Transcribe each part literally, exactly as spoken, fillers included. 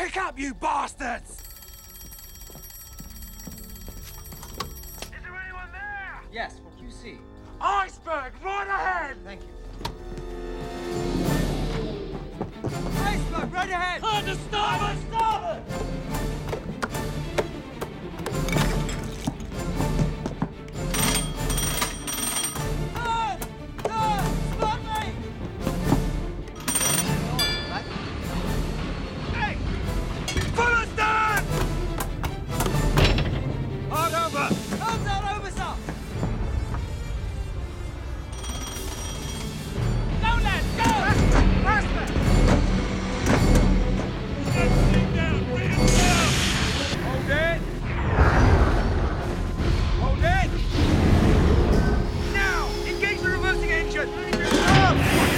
Pick up, you bastards! Is there anyone there? Yes, what do you see? Iceberg, right ahead! Thank you. Iceberg, right ahead! On the starboard! Starboard! Turn! Turn! Spot me! Hey! Pull us down! Hard over! Hands out over, sir! No, lads, go! Faster! Get down! Bring him down! Hold it! Hold it! Now! Engage the reversing engine! Up!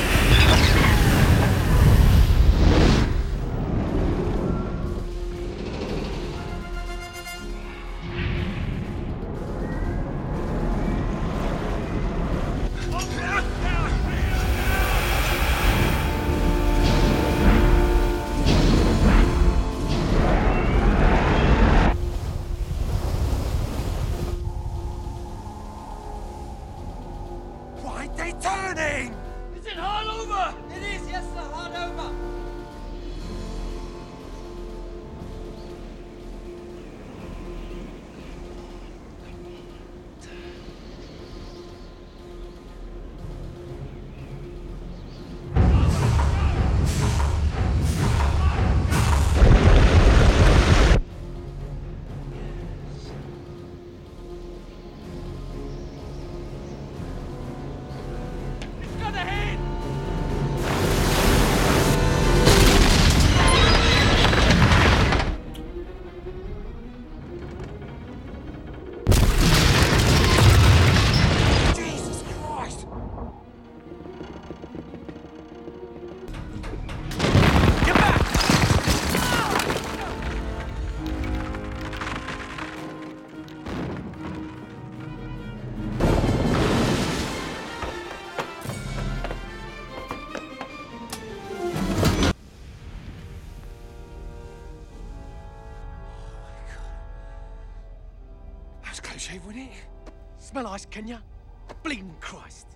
Why are they turning? Is it hard over? It is, yes, sir, hard over. It's got ahead! Jesus Christ! Get back! That was close shave, wasn't it? Smell ice, can ya? Bleeding Christ.